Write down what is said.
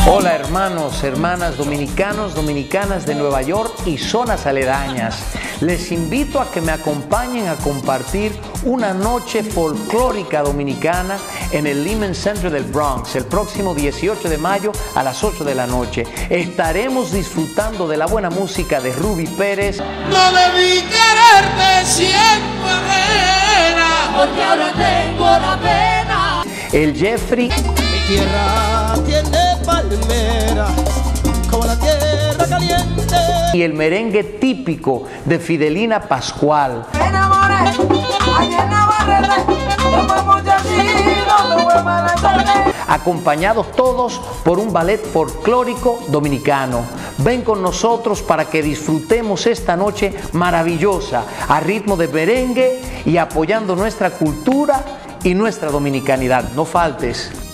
Hola hermanos, hermanas dominicanos, dominicanas de Nueva York y zonas aledañas. Les invito a que me acompañen a compartir una noche folclórica dominicana en el Lehman Center del Bronx el próximo 18 de mayo a las 8 de la noche. Estaremos disfrutando de la buena música de Ruby Pérez. No debí quererte siendo ajena, porque ahora tengo la pena. El Jeffrey. Mi tierra tiene palmera, como la tierra caliente. Y el merengue típico de Fidelina Pascual. Me enamoré, ayer Navarrete, no fue muchachito, no fue mala tarde. Acompañados todos por un ballet folclórico dominicano. Ven con nosotros para que disfrutemos esta noche maravillosa a ritmo de merengue y apoyando nuestra cultura y nuestra dominicanidad. No faltes.